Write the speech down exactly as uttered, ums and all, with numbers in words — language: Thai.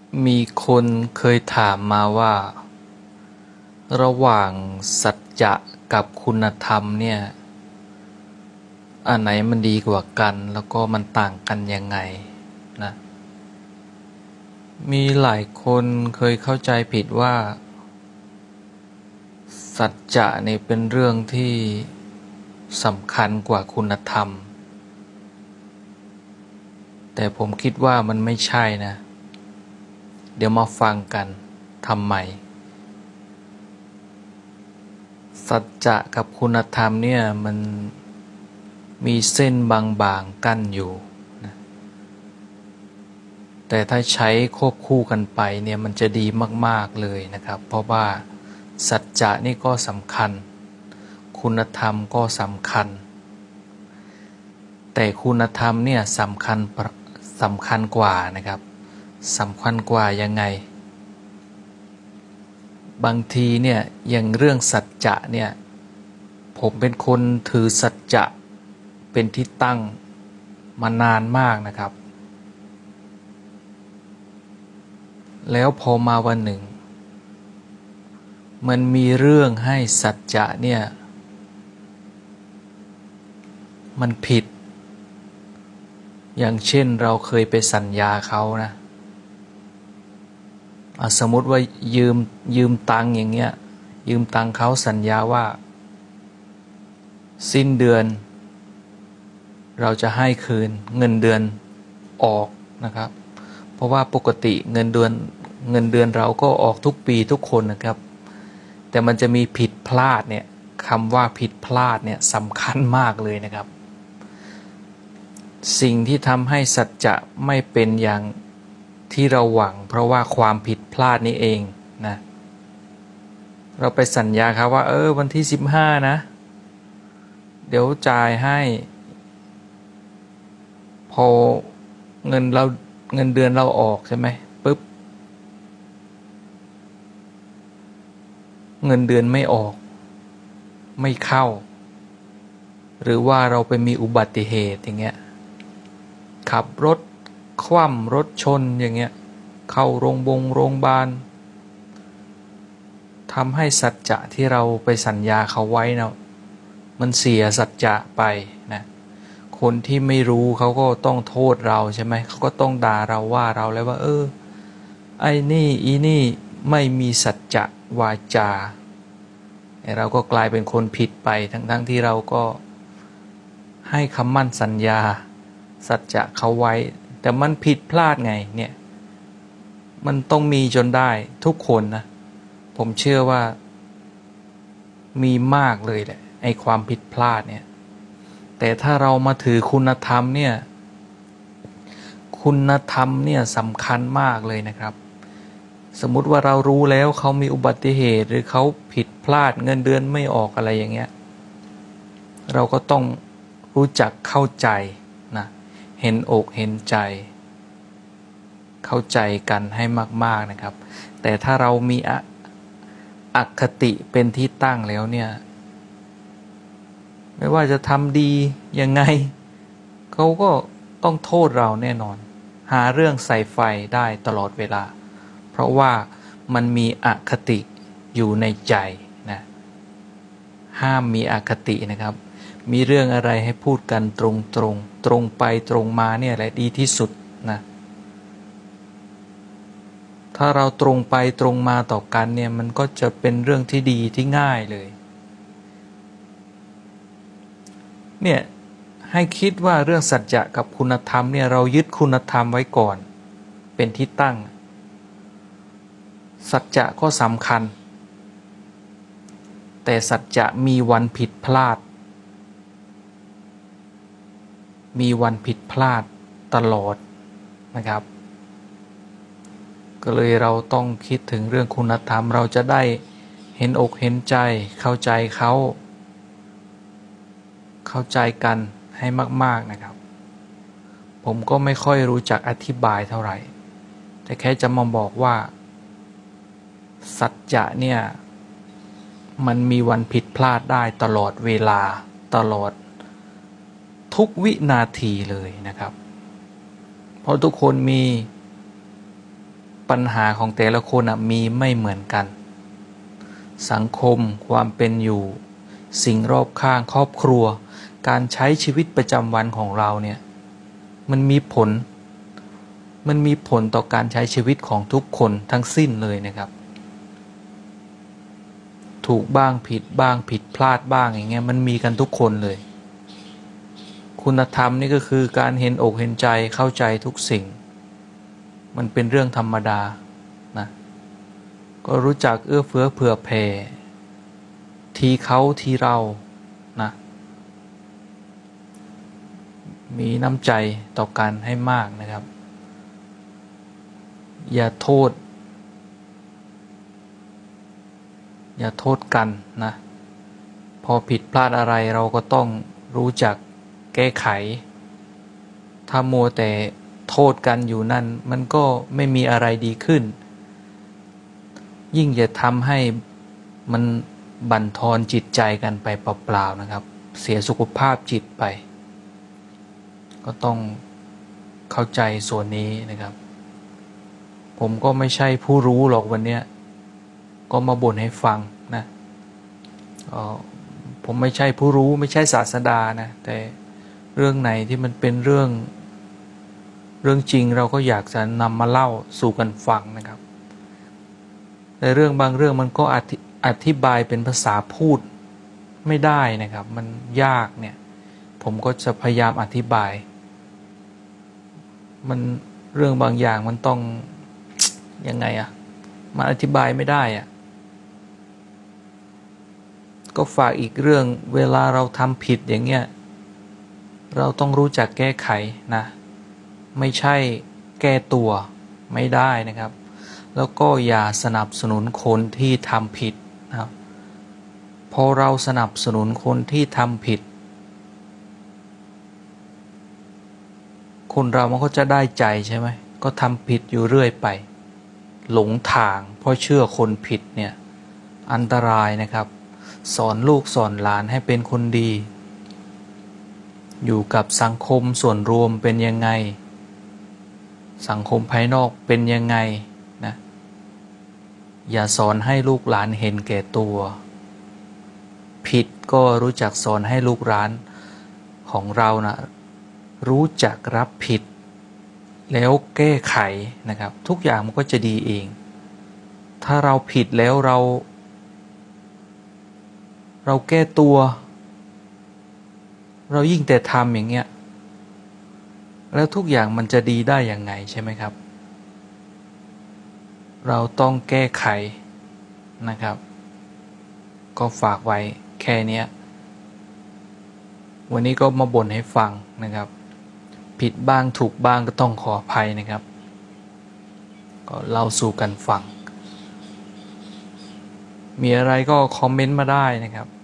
มีคนเคยถามมาว่าระหว่างสัจจะกับคุณธรรมเนี่ยอันไหนมันดีกว่ากันแล้วก็มันต่างกันยังไงนะมีหลายคนเคยเข้าใจผิดว่าสัจจะเนี่ยเป็นเรื่องที่สำคัญกว่าคุณธรรมแต่ผมคิดว่ามันไม่ใช่นะเดี๋ยวมาฟังกันทำไมสัจจะกับคุณธรรมเนี่ยมันมีเส้นบางๆกั้นอยู่นะแต่ถ้าใช้ควบคู่กันไปเนี่ยมันจะดีมากๆเลยนะครับเพราะว่าสัจจะนี่ก็สำคัญคุณธรรมก็สำคัญแต่คุณธรรมเนี่ยสำคัญสำคัญกว่านะครับสำคัญกว่ายังไงบางทีเนี่ยอย่างเรื่องสัจจะเนี่ยผมเป็นคนถือสัจจะเป็นที่ตั้งมานานมากนะครับแล้วพอมาวันหนึ่งมันมีเรื่องให้สัจจะเนี่ยมันผิดอย่างเช่นเราเคยไปสัญญาเขานะสมมติว่ายืมยืมตังค์อย่างเงี้ยยืมตังค์เขาสัญญาว่าสิ้นเดือนเราจะให้คืนเงินเดือนออกนะครับเพราะว่าปกติเงินเดือนเงินเดือนเราก็ออกทุกปีทุกคนนะครับแต่มันจะมีผิดพลาดเนี่ยคำว่าผิดพลาดเนี่ยสำคัญมากเลยนะครับสิ่งที่ทำให้สัจจะไม่เป็นอย่างที่เราหวังเพราะว่าความผิดพลาดนี้เองนะเราไปสัญญาครับว่าเออวันที่สิบห้านะเดี๋ยวจ่ายให้พอเงินเราเงินเดือนเราออกใช่ไหมปุ๊บเงินเดือนไม่ออกไม่เข้าหรือว่าเราไปมีอุบัติเหตุอย่างเงี้ยขับรถคว่ำรถชนอย่างเงี้ยเข้าโรงบงโรงพยาบาลทำให้สัจจะที่เราไปสัญญาเขาไว้นะมันเสียสัจจะไปนะคนที่ไม่รู้เขาก็ต้องโทษเราใช่ไหมเขาก็ต้องด่าเราว่าเราแล้วว่าเออไอ้นี่อีนี่ไม่มีสัจจะวาจาเราก็กลายเป็นคนผิดไปทั้งๆที่เราก็ให้คำมั่นสัญญาสัจจะเขาไว้แต่มันผิดพลาดไงเนี่ยมันต้องมีจนได้ทุกคนนะผมเชื่อว่ามีมากเลยแหละไอ้ความผิดพลาดเนี่ยแต่ถ้าเรามาถือคุณธรรมเนี่ยคุณธรรมเนี่ยสำคัญมากเลยนะครับสมมุติว่าเรารู้แล้วเขามีอุบัติเหตุหรือเขาผิดพลาดเงินเดือนไม่ออกอะไรอย่างเงี้ยเราก็ต้องรู้จักเข้าใจนะเห็นอกเห็นใจเข้าใจกันให้มากๆนะครับแต่ถ้าเรามีอคติเป็นที่ตั้งแล้วเนี่ยไม่ว่าจะทำดียังไงเขาก็ต้องโทษเราแน่นอนหาเรื่องใส่ไฟได้ตลอดเวลาเพราะว่ามันมีอคติอยู่ในใจนะห้ามมีอคตินะครับมีเรื่องอะไรให้พูดกันตรงตรงตรงไปตรงมาเนี่ยแหละดีที่สุดนะถ้าเราตรงไปตรงมาต่อกันเนี่ยมันก็จะเป็นเรื่องที่ดีที่ง่ายเลยเนี่ยให้คิดว่าเรื่องสัจจะกับคุณธรรมเนี่ยเรายึดคุณธรรมไว้ก่อนเป็นที่ตั้งสัจจะก็สำคัญแต่สัจจะมีวันผิดพลาดมีวันผิดพลาดตลอดนะครับก็เลยเราต้องคิดถึงเรื่องคุณธรรมเราจะได้เห็นอกเห็นใจเข้าใจเขาเข้าใจกันให้มากๆนะครับผมก็ไม่ค่อยรู้จักอธิบายเท่าไหร่แต่แค่จะมาบอกว่าสัจจะเนี่ยมันมีวันผิดพลาดได้ตลอดเวลาตลอดทุกวินาทีเลยนะครับเพราะทุกคนมีปัญหาของแต่ละคนมีไม่เหมือนกันสังคมความเป็นอยู่สิ่งรอบข้างครอบครัวการใช้ชีวิตประจำวันของเราเนี่ยมันมีผลมันมีผลต่อการใช้ชีวิตของทุกคนทั้งสิ้นเลยนะครับถูกบ้างผิดบ้างผิดพลาดบ้างอย่างเงี้ยมันมีกันทุกคนเลยคุณธรรมนี่ก็คือการเห็นอกเห็นใจเข้าใจทุกสิ่งมันเป็นเรื่องธรรมดานะก็รู้จักเอื้อเฟื้อเผื่อแผ่ทีเขาทีเรานะมีน้ำใจต่อกันให้มากนะครับอย่าโทษอย่าโทษกันนะพอผิดพลาดอะไรเราก็ต้องรู้จักแก้ไขถ้ามัวแต่โทษกันอยู่นั่นมันก็ไม่มีอะไรดีขึ้นยิ่งจะทำให้มันบั่นทอนจิตใจกันไปเปล่าๆนะครับเสียสุขภาพจิตไปก็ต้องเข้าใจส่วนนี้นะครับผมก็ไม่ใช่ผู้รู้หรอกวันนี้ก็มาบ่นให้ฟังนะผมไม่ใช่ผู้รู้ไม่ใช่ศาสดานะแต่เรื่องไหนที่มันเป็นเรื่องเรื่องจริงเราก็อยากจะนำมาเล่าสู่กันฟังนะครับแต่เรื่องบางเรื่องมันก็อธิอธิบายเป็นภาษาพูดไม่ได้นะครับมันยากเนี่ยผมก็จะพยายามอธิบายมันเรื่องบางอย่างมันต้องยังไงอะมันอธิบายไม่ได้อะก็ฝากอีกเรื่องเวลาเราทำผิดอย่างเงี้ยเราต้องรู้จักแก้ไขนะไม่ใช่แก้ตัวไม่ได้นะครับแล้วก็อย่าสนับสนุนคนที่ทำผิดนะครับพอเราสนับสนุนคนที่ทำผิดคนเรามันก็จะได้ใจใช่ไหมก็ทำผิดอยู่เรื่อยไปหลงทางเพราะเชื่อคนผิดเนี่ยอันตรายนะครับสอนลูกสอนหลานให้เป็นคนดีอยู่กับสังคมส่วนรวมเป็นยังไงสังคมภายนอกเป็นยังไงนะอย่าสอนให้ลูกหลานเห็นแก่ตัวผิดก็รู้จักสอนให้ลูกหลานของเรานะรู้จักรับผิดแล้วแก้ไขนะครับทุกอย่างมันก็จะดีเองถ้าเราผิดแล้วเราเราแก้ตัวเรายิ่งแต่ทำอย่างเงี้ยแล้วทุกอย่างมันจะดีได้ยังไงใช่ไหมครับเราต้องแก้ไขนะครับก็ฝากไว้แค่นี้วันนี้ก็มาบ่นให้ฟังนะครับผิดบ้างถูกบ้างก็ต้องขออภัยนะครับก็เล่าสู่กันฟังมีอะไรก็คอมเมนต์มาได้นะครับ